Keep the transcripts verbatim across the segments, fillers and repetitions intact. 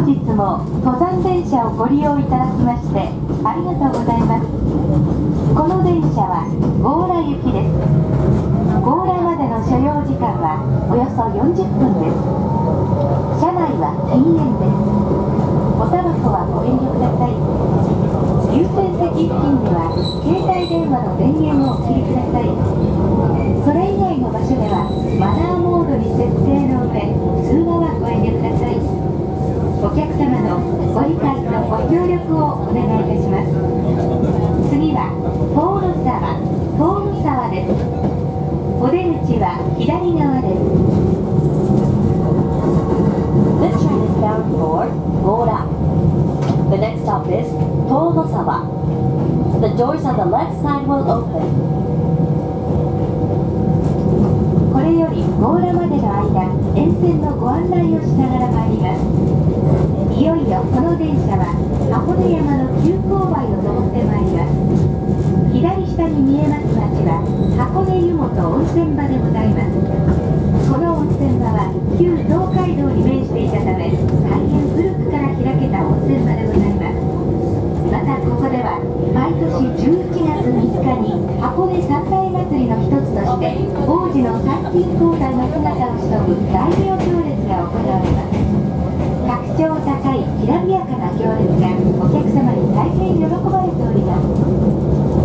本日も登山電車をご利用いただきましてありがとうございます。この電車は強羅行きです。強羅までの所要時間はおよそよんじゅっぷんです。車内は禁煙です。おタバコはご遠慮ください。優先席付近では携帯電話の電源をお切りください。それ以外の場所ではマナーモードに設定の上、通話はご遠慮ください。お客様のご理解とご協力をお願いいたします。次は遠野沢、遠野沢です。お出口は左側です。 This train is bound for Gora. The next stop is Tonosawa. The doors on the left side will open. これより強羅までの間、沿線のご案内をしながら参ります。いよいよこの電車は箱根山の急勾配を登ってまいります。左下に見えます町は箱根湯本温泉場でございます。この温泉場は旧東海道に面していたため、大変古くから開けた温泉場でございます。またここでは毎年じゅういちがつみっかに箱根三大祭りの一つとして王子の参勤交代の姿をしのぶ大名行列が行われます。格調高いきらびやかな行列がお客様に大変喜ばれております。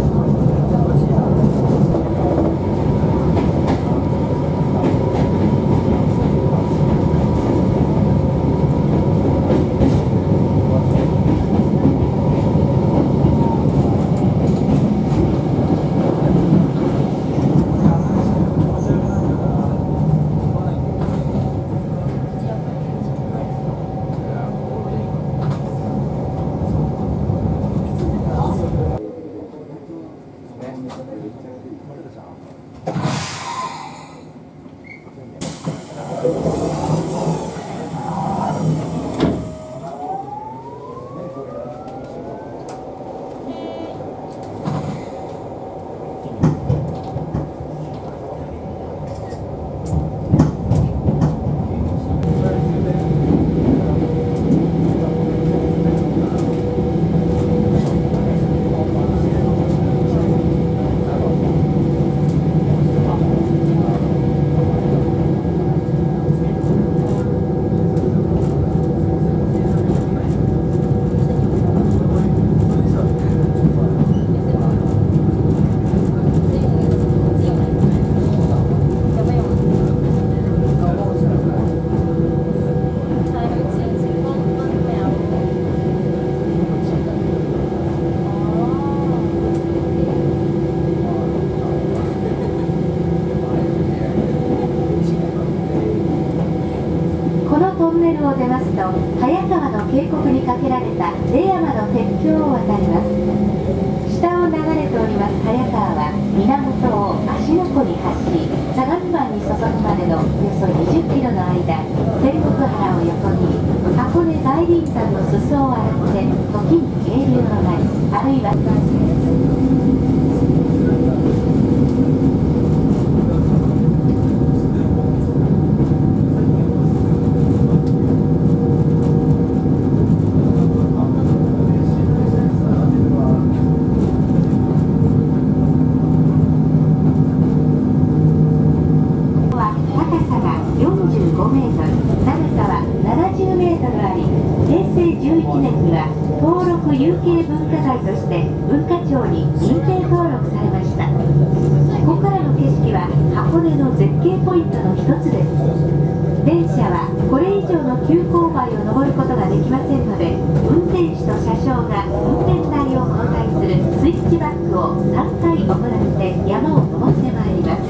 を出ますと早川の渓谷に架けられた出山の鉄橋を渡ります。下を流れております早川は源を芦ノ湖に発し相模湾に注ぐまでのおよそにじゅっキロの間、仙石原を横切り箱根大輪山の裾を洗って時に渓流のなり、あるいは有形文化財として文化庁に認定登録されました。ここからの景色は箱根の絶景ポイントの一つです。電車はこれ以上の急勾配を登ることができませんので、運転士と車掌が運転台を交代するスイッチバックをさんかい行って山を登ってまいります。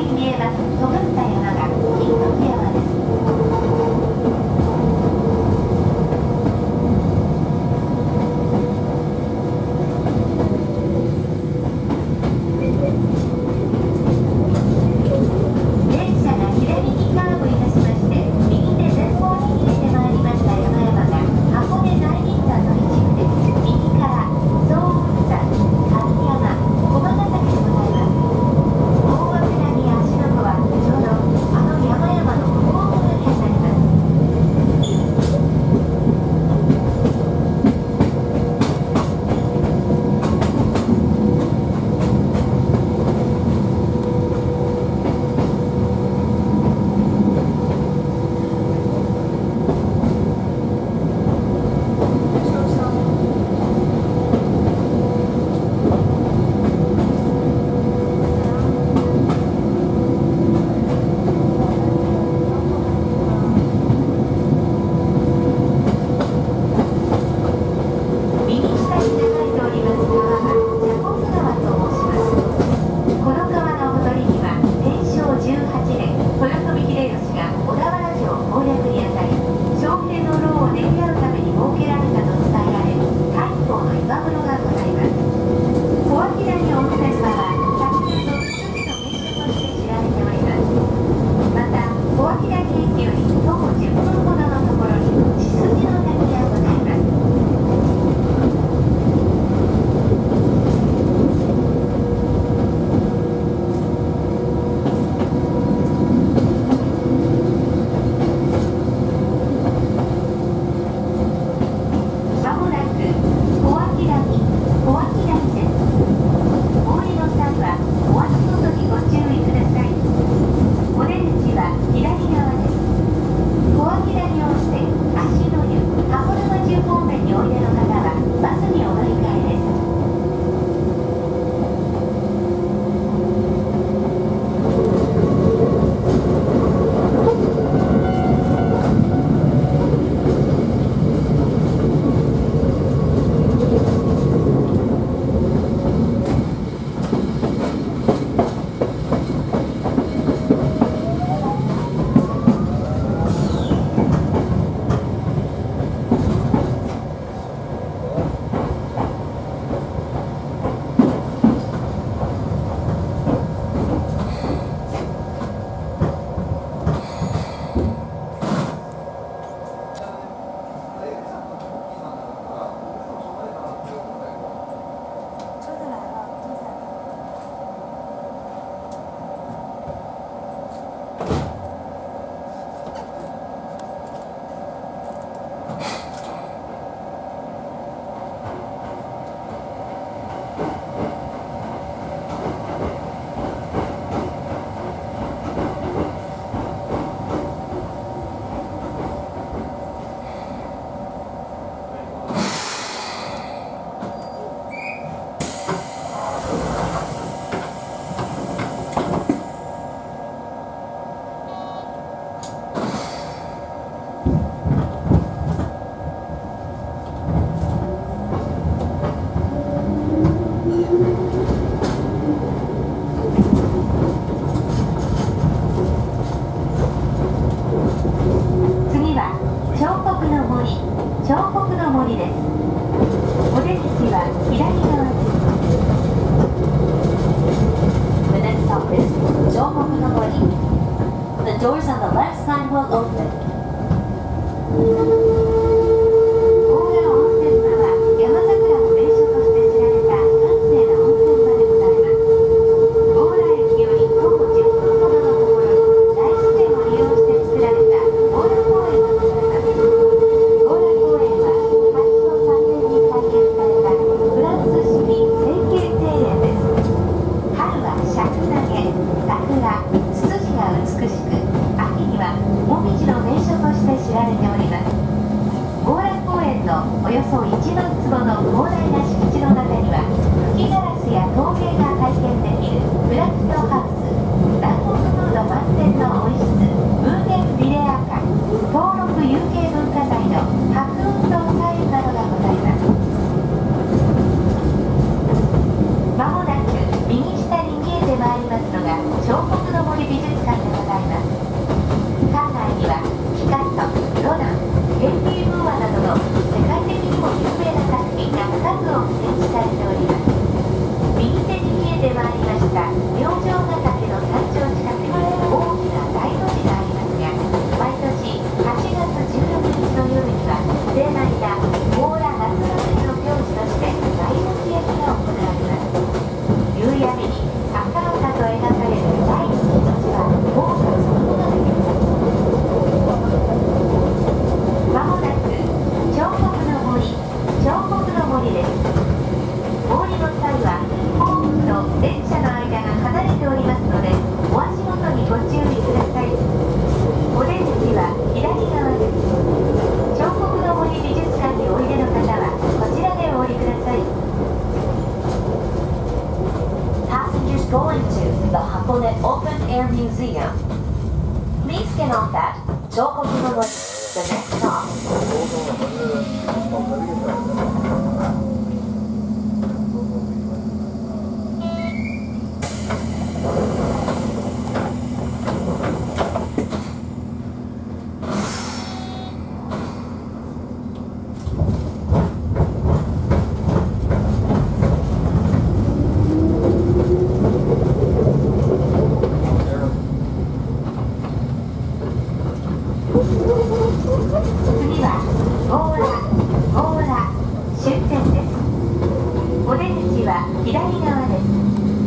に見えます尖った山が金時山です。 Doors on the left side will open. 大浦温泉場は山桜の名所として知られた閑静な温泉場でございます。大浦駅より徒歩じゅっぷんほどのところに大自然を利用して作られた大浦公園がございます。大浦公園は大正さんねんに開園されたフランス式成形庭園です。春は尺投げ、桜、ツツジが美しく、秋にはもみじの名所として知られております。 森美術館でございます。館内にはピカソ、ロダン、ヘンリー・ムーアなどの世界的にも有名な作品が数多く展示されております。右手に見えてまいりました明星ヶ岳の山頂近くに大きな大の字がありますが、毎年はちがつじゅうろくにちの夜には盛大な強羅夏祭りの行事として大の字焼きが行われます。夕闇に赤々と描かれる第一の字は豪華そのものです。まもなく彫刻の森、彫刻の森です。お降りの際はホームと電車の間が離れておりますので、お足元にご注意ください。お出口は左側です。彫刻の森美術館においでの方はこちらでお降りください。 Passengers going to the Hakone Open Air Museum, please get off at Chokoku-no-Mori, the next stop. 次は強羅、強羅終点です。お出口は左側です。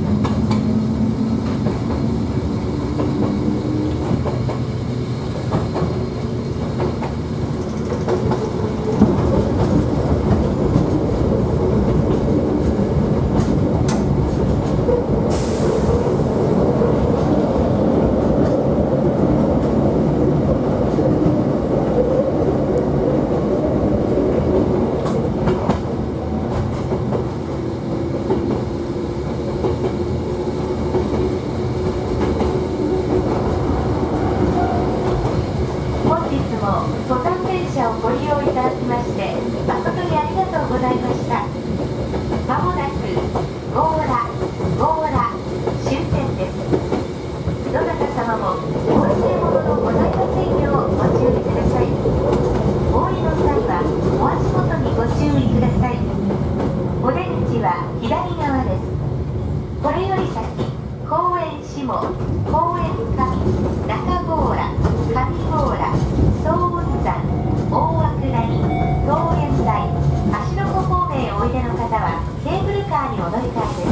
登山電車をご利用いただきまして誠にありがとうございました。まもなく強羅、強羅終点です。どなた様もお忘れ物のございませんようご注意ください。お降りの際はお足元にご注意ください。お出口は左側です。これより先、公園下、公園上、中強羅、上強羅、総雲山、大涌谷、桃源台、芦ノ湖方面へおいでの方はケーブルカーにお乗り換えです。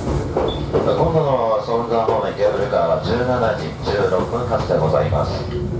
今度の総雲山方面ケーブルカーはじゅうしちじじゅうろっぷん発でございます。